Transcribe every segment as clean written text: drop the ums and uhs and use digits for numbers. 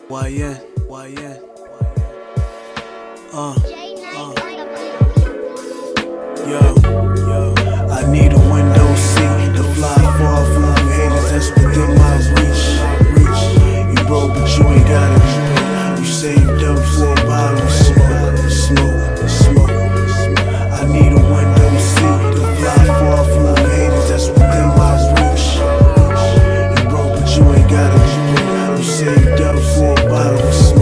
YN. Yo, I need a window seat to fly far from you haters that's within my reach. You broke, but you ain't got it. You saved up for a bottle of smoke. I need a window seat to fly far from you haters that's within my reach. You broke, but you ain't got it. You saved up for a bottle of smoke.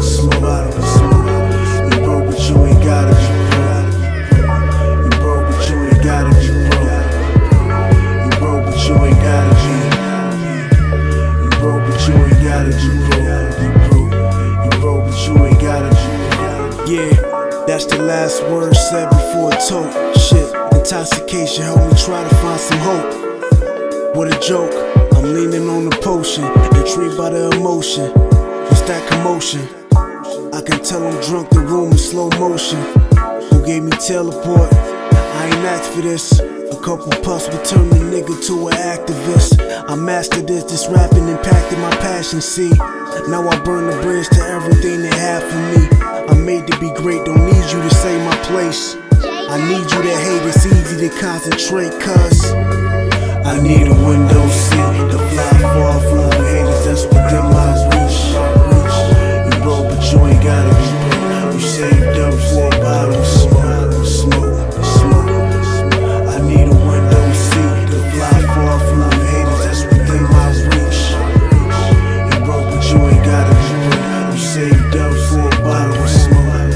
You broke, but you ain't got it. You broke, but you ain't got it. You broke, but you ain't got it. You broke, but you ain't got it. You broke, but you ain't got it. Yeah, that's the last word said before a tote. Shit, intoxication help me try to find some hope. What a joke, I'm leaning on the potion, intrigued by the emotion. What's that commotion? I can tell I'm drunk, the room in slow motion. Who gave me teleport? I ain't asked for this. A couple puffs would turn the nigga to an activist. I mastered this rapping impacted my passion, see. Now I burn the bridge to everything they have for me. I'm made to be great, don't need you to say my place. I need you to hate, it's easy to concentrate, cuz I need a window seat to fly far from the haters that's within my reach. You broke, but you ain't got it. You saved up for a bottle of smoke. I need a window seat to fly far from the haters that's within my reach. You broke, but you ain't got it. You saved up for a bottle of smoke.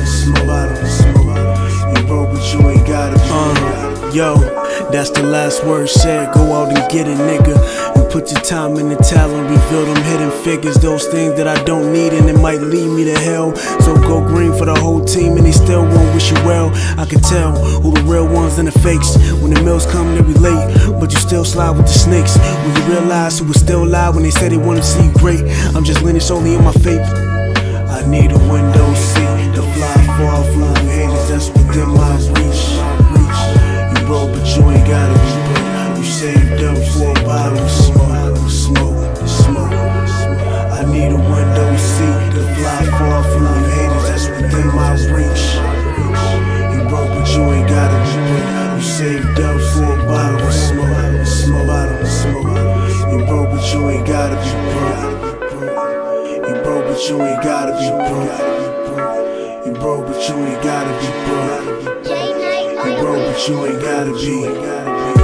You broke, but you ain't got it. Yo, that's the last word said. Go out and get it, nigga. You put your time in the talent, reveal them hidden figures. Those things that I don't need and it might lead me to hell. So go green for the whole team and they still won't wish you well. I can tell who the real ones and the fakes. When the mills come, they relate, but you still slide with the snakes. When you realize who was still alive when they said they wanted to see you great. I'm just leaning solely on my faith. I need a window seat to fly far from the haters that's within my reach. You broke, but you ain't got it. You saved up for a bottle of smoke. I need a window seat to fly far from the haters that's within my reach. You broke, but you ain't got it. You saved up for a bottle of smoke. You broke, but you ain't gotta be broke. You broke, but you ain't gotta be broke. You broke, but you ain't gotta be broke. You broke, but you ain't gotta be.